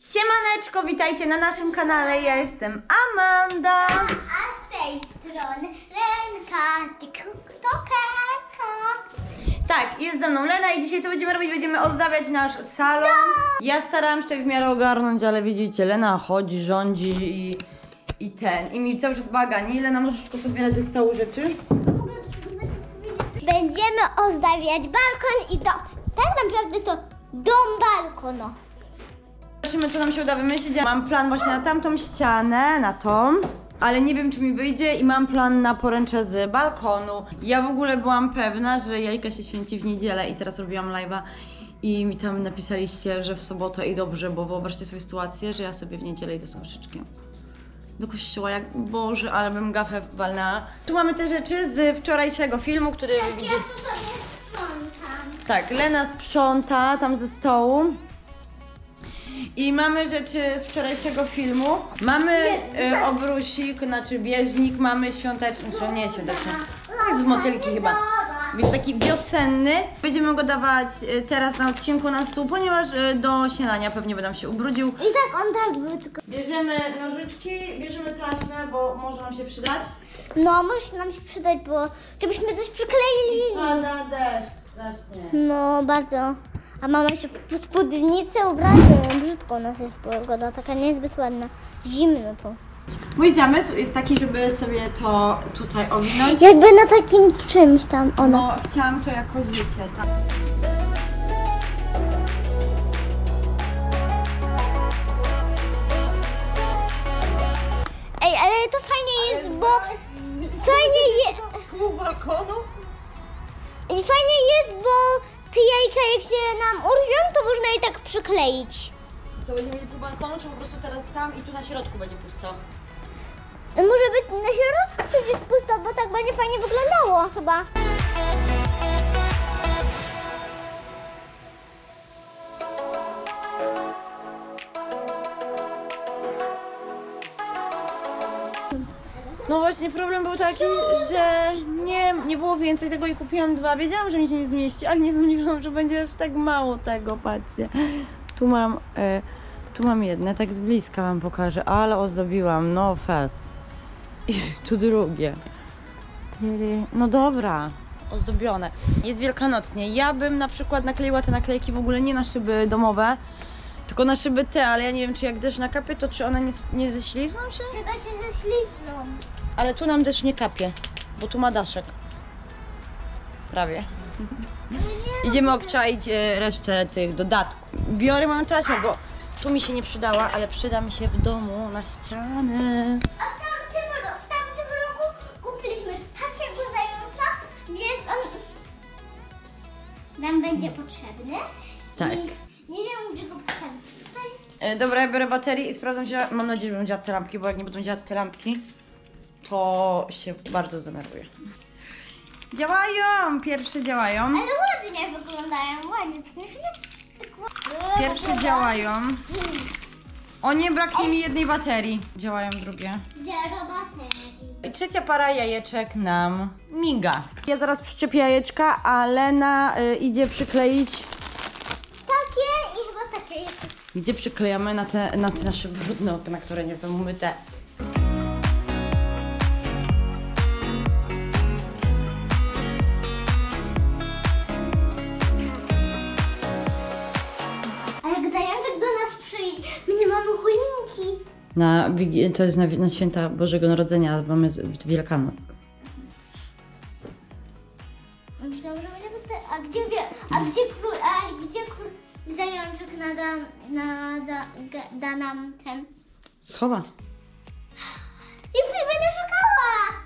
Siemaneczko, witajcie na naszym kanale, ja jestem Amanda. A z tej strony Lenka, tiktokerka. Tak, jest ze mną Lena i dzisiaj co będziemy robić? Będziemy ozdabiać nasz salon. Ja starałam się w miarę ogarnąć, ale widzicie, Lena chodzi, rządzi i mi cały czas bagani. Lena, możesz szybko pozbierać ze stołu rzeczy? Będziemy ozdabiać balkon i tak naprawdę to dom balkonu. Zobaczymy, co nam się uda wymyślić. Mam plan właśnie na tamtą ścianę, na tą, ale nie wiem, czy mi wyjdzie i mam plan na poręcze z balkonu. Ja w ogóle byłam pewna, że jajka się święci w niedzielę i teraz robiłam live'a i mi tam napisaliście, że w sobotę i dobrze, bo wyobraźcie sobie sytuację, że ja sobie w niedzielę idę z koszyczkiem do kościoła, jak Boże, ale bym gafę walnęła. Tu mamy te rzeczy z wczorajszego filmu, który widzicie. Ja tu sobie sprzątam. Tak, Lena sprząta tam ze stołu. I mamy rzeczy z wczorajszego filmu. Mamy obrusik, znaczy bieżnik, mamy świąteczny, czy nie świąteczny, to jest z motylki chyba. Więc taki wiosenny. Będziemy go dawać teraz na odcinku na stół, ponieważ do śniadania pewnie będę się ubrudził. I tak on tak był tylko. Bierzemy nożyczki, bierzemy taśmę, bo może nam się przydać. No, może nam się przydać, bo żebyśmy coś przykleili. Pada deszcz, strasznie. No, bardzo. A mama jeszcze w spódnicę ubrana. Brzydko u nas jest pogoda, taka niezbyt ładna. Zimno tu. Mój zamysł jest taki, żeby sobie to tutaj owinąć. Jakby na takim czymś tam ona. No, chciałam to jakoś, wiecie, tak. Ej, ale to fajnie jest, bo fajnie jest. Pół balkonu? I fajnie jest, bo te jajka jak się nam urwią, to można je tak przykleić. Co, będziemy mieli pół balkonu, czy po prostu teraz tam i tu na środku będzie pusto? Może być na środku przecież pusto, bo tak będzie fajnie wyglądało chyba. No właśnie, problem był taki, że nie było więcej tego i kupiłam dwa. Wiedziałam, że mi się nie zmieści, ale nie sądziłam, że będzie tak mało tego, patrzcie. Tu mam jedne, tak z bliska wam pokażę, ale ozdobiłam, no fest. I tu drugie. No dobra, ozdobione. Jest wielkanocnie. Ja bym na przykład nakleiła te naklejki w ogóle nie na szyby domowe, tylko na szyby te, ale ja nie wiem, czy jak deszcz nakapie, to czy one nie ześlizną się? Chyba się ześlizną. Ale tu nam deszcz nie kapie, bo tu ma daszek. Prawie. Idziemy obczaić resztę tych dodatków. Biorę moją taśmę, bo tu mi się nie przydała, ale przyda mi się w domu na ścianę. A w tamtym roku kupiliśmy takiego zająca, więc on nam będzie potrzebny. Tak. I nie wiem, gdzie go postawić. Tutaj. Dobra, ja biorę baterię i sprawdzam się. Mam nadzieję, że będą działać te lampki, bo jak nie będą działać te lampki, to się bardzo zdenerwuję. Działają! Pierwsze działają. Ale ładnie wyglądają, ładnie. Co nie? Tak ładnie. Pierwsze działają. O nie, braknie mi jednej baterii. Działają drugie. Zero baterii. I trzecia para jajeczek nam miga. Ja zaraz przyczepię jajeczka, a Lena idzie przykleić. Takie i chyba takie jest. Gdzie przyklejamy na te nasze brudne okna, które nie są umyte. A jak zajączek do nas przyjdzie, my nie mamy choinki. To jest na święta Bożego Narodzenia, mamy Wielkanoc. Myślałam, że będziemy te... A gdzie król zajączek da nam ten? Schowa. I będę szukała!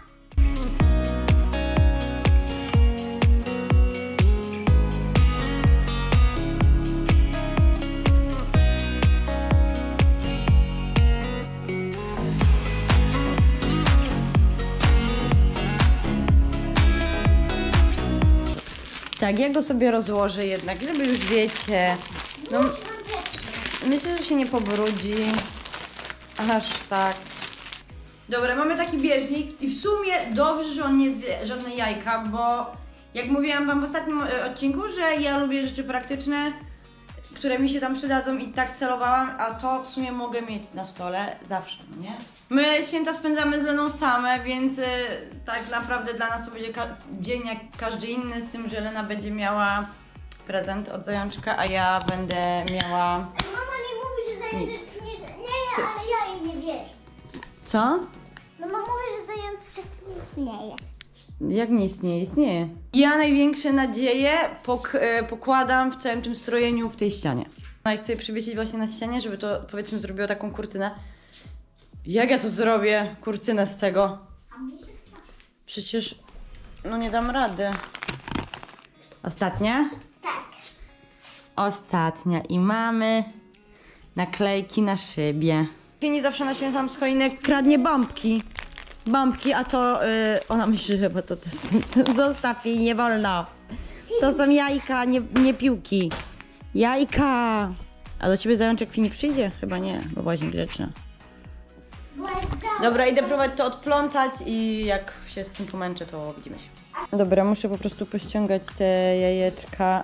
Tak, ja go sobie rozłożę jednak, żeby już wiecie. No, myślę, że się nie pobrudzi. Aż tak. Dobra, mamy taki bieżnik i w sumie dobrze, że on nie jest żadne jajka, bo jak mówiłam wam w ostatnim odcinku, że ja lubię rzeczy praktyczne, które mi się tam przydadzą i tak celowałam, a to w sumie mogę mieć na stole zawsze, nie? My święta spędzamy z Leną same, więc tak naprawdę dla nas to będzie dzień jak każdy inny, z tym, że Lena będzie miała prezent od Zajączka, a ja będę miała... Mama mi mówi, że zajączek nie istnieje, ale ja jej nie wierzę. Co? Mama mówi, że zajączek nie istnieje. Jak nie istnieje? Istnieje. Ja największe nadzieje pokładam w całym tym strojeniu w tej ścianie. No i chcę je przywiesić właśnie na ścianie, żeby to, powiedzmy, zrobiło taką kurtynę. Jak ja to zrobię? Kurtynę z tego? A mnie się chce. Przecież, no nie dam rady. Ostatnia? Tak. Ostatnia i mamy naklejki na szybie. Nie zawsze na święta z choinek kradnie bombki. Bombki, a to ona myśli, że chyba to zostaw jej, nie wolno. To są jajka, nie piłki. Jajka! A do ciebie Zajączek Fini przyjdzie? Chyba nie, bo byłaś grzeczna. Dobra, idę próbować to odplątać i jak się z tym pomęczę, to widzimy się. Dobra, muszę po prostu pościągać te jajeczka.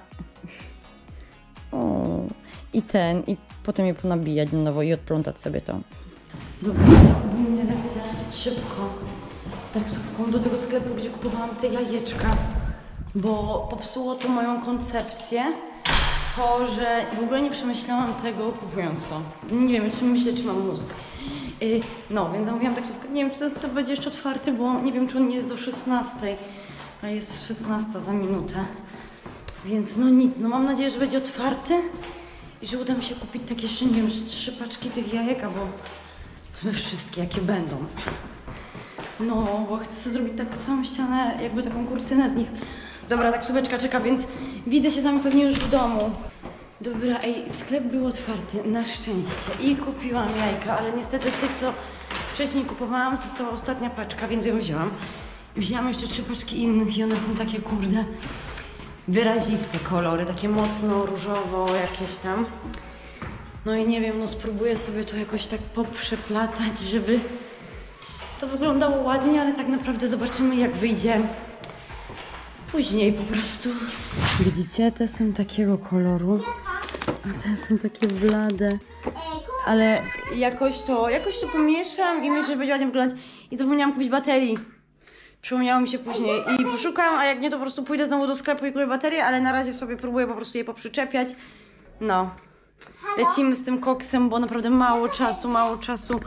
O, i potem je ponabijać na nowo i odplątać sobie to. Dobra, ogólnie lecę szybko taksówką do tego sklepu, gdzie kupowałam te jajeczka, bo popsuło to moją koncepcję. To, że w ogóle nie przemyślałam tego kupując to. Nie wiem, czy myślę, czy mam mózg. No, więc zamówiłam taksówkę. Nie wiem, czy to będzie jeszcze otwarty, bo nie wiem, czy on nie jest do 16. A jest 16 za minutę. Więc no nic, no mam nadzieję, że będzie otwarty i że uda mi się kupić tak jeszcze, nie wiem, 3 paczki tych jajek, albo w sumie wszystkie, jakie będą. No, bo chcę sobie zrobić taką samą ścianę, jakby taką kurtynę z nich. Dobra, taksóweczka czeka, więc widzę się z wami pewnie już w domu. Dobra, sklep był otwarty, na szczęście. I kupiłam jajka, ale niestety z tych, co wcześniej kupowałam, została ostatnia paczka, więc ją wzięłam. Wzięłam jeszcze 3 paczki innych i one są takie, kurde, wyraziste kolory, takie mocno różowo jakieś tam. No i nie wiem, no spróbuję sobie to jakoś tak poprzeplatać, żeby to wyglądało ładnie, ale tak naprawdę zobaczymy, jak wyjdzie później po prostu. Widzicie, te są takiego koloru, a te są takie blade. Ale jakoś to pomieszam i myślę, że będzie ładnie wyglądać. I zapomniałam kupić baterii. Przypomniało mi się później i poszukam, a jak nie, to po prostu pójdę znowu do sklepu i kupię baterię, ale na razie sobie próbuję po prostu je poprzyczepiać. No. Lecimy z tym koksem, bo naprawdę mało czasu.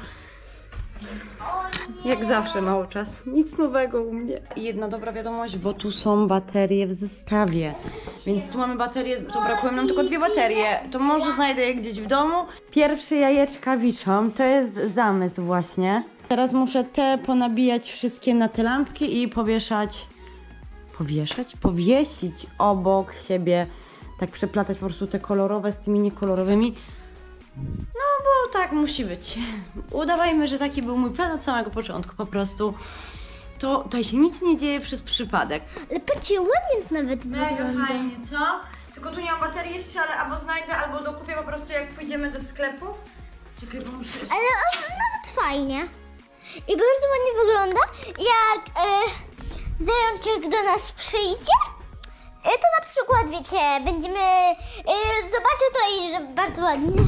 Jak zawsze mało czasu. Nic nowego u mnie. I jedna dobra wiadomość, bo tu są baterie w zestawie. Więc tu mamy baterie, to brakuje nam tylko 2 baterie. To może znajdę je gdzieś w domu. Pierwsze jajeczka wiszą. To jest zamysł właśnie. Teraz muszę te ponabijać wszystkie na te lampki i powiesić obok siebie. Tak przeplatać po prostu te kolorowe z tymi niekolorowymi. No bo tak musi być. Udawajmy, że taki był mój plan od samego początku po prostu. To tutaj się nic nie dzieje przez przypadek. Ale patrzcie, ładnie to nawet Mega wygląda. fajnie, co? Tylko tu nie mam baterii jeszcze, ale albo znajdę, albo dokupię po prostu jak pójdziemy do sklepu. Czekaj, bo muszę... Ale nawet fajnie. I bardzo ładnie wygląda. Jak Zajączek do nas przyjdzie, to na przykład, wiecie, będziemy... zobaczę to i że bardzo ładnie.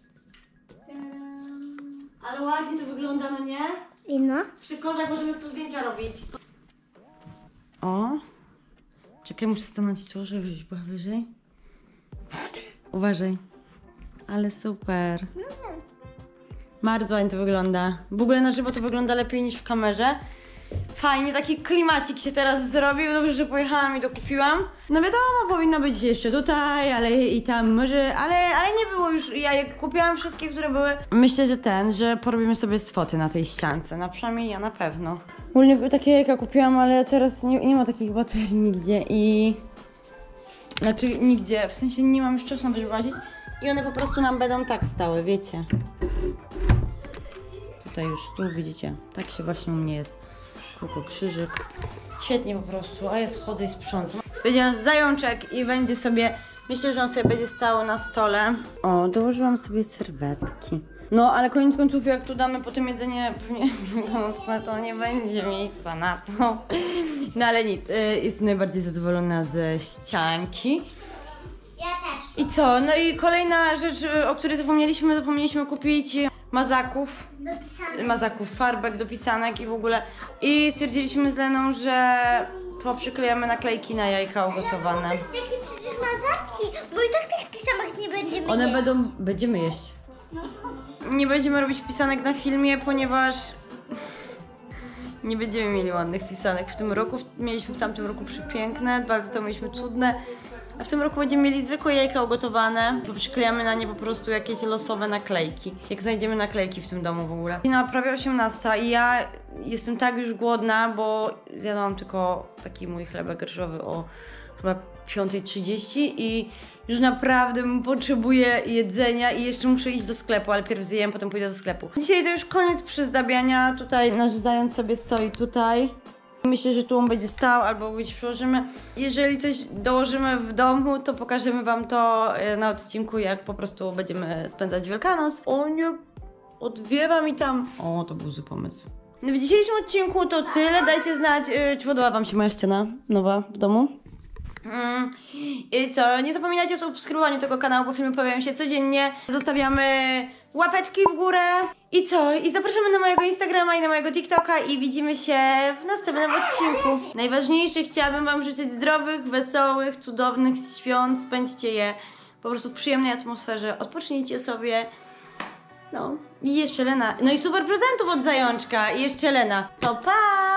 Ale ładnie to wygląda, no nie? I no. Przy kozach możemy z tym zdjęcia robić. O! Czekaj, muszę stanąć tu, żeby była wyżej. Uważaj. Ale super. Bardzo ładnie to wygląda. W ogóle na żywo to wygląda lepiej niż w kamerze. Fajnie, taki klimacik się teraz zrobił. Dobrze, że pojechałam i dokupiłam. No wiadomo, powinno być jeszcze tutaj, ale i tam może, ale nie było już. Ja jak kupiłam wszystkie, które były. Myślę, że porobimy sobie z foty na tej ściance. Na przynajmniej ja na pewno. Ogólnie takie jajka kupiłam, ale teraz nie ma takich baterii nigdzie i... Znaczy nigdzie, w sensie nie mam już czasu na to wyłazić. I one po prostu nam będą tak stały, wiecie. Tutaj już tu widzicie, tak się właśnie u mnie jest. Kółko, krzyżyk. Świetnie po prostu, a ja schodzę i sprzątam. Będzie zajączek i będzie sobie, myślę, że on sobie będzie stał na stole. O, dołożyłam sobie serwetki. No, ale koniec końców, jak tu damy potem jedzenie pewnie mocne, to nie będzie miejsca na to. No ale nic, jestem najbardziej zadowolona ze ścianki. Ja też. I co? No i kolejna rzecz, o której zapomnieliśmy kupić mazaków, farbek do pisanek i w ogóle. I stwierdziliśmy z Leną, że poprzyklejamy naklejki na jajka ugotowane. Jakie przecież mazaki, bo i tak tych pisanek nie będziemy One jeść. będziemy jeść. Nie będziemy robić pisanek na filmie, ponieważ nie będziemy mieli ładnych pisanek w tym roku. Mieliśmy w tamtym roku przepiękne, 2 lata temu mieliśmy cudne. A w tym roku będziemy mieli zwykłe jajka ugotowane. Przyklejamy na nie po prostu jakieś losowe naklejki. Jak znajdziemy naklejki w tym domu w ogóle. Na prawie 18 i ja jestem tak już głodna, bo zjadłam tylko taki mój chlebek ryżowy o chyba 5:30 i już naprawdę potrzebuję jedzenia i jeszcze muszę iść do sklepu, ale pierw zjem, potem pójdę do sklepu. Dzisiaj to już koniec przyzdabiania. Tutaj nasz zając sobie stoi tutaj. Myślę, że tu on będzie stał albo gdzieś przyłożymy. Jeżeli coś dołożymy w domu, to pokażemy wam to na odcinku, jak po prostu będziemy spędzać Wielkanoc. O nie, odwiewa mi tam. O, to był zły pomysł. W dzisiejszym odcinku to tyle. Dajcie znać, czy podoba wam się moja ściana nowa w domu. I co? Nie zapominajcie o subskrybowaniu tego kanału, bo filmy pojawiają się codziennie. Zostawiamy łapeczki w górę. I co? I zapraszamy na mojego Instagrama i na mojego TikToka i widzimy się w następnym odcinku. Najważniejsze, chciałabym wam życzyć zdrowych, wesołych, cudownych świąt. Spędźcie je po prostu w przyjemnej atmosferze. Odpocznijcie sobie. No. I jeszcze Lena. No i super prezentów od zajączka. I jeszcze Lena. To pa!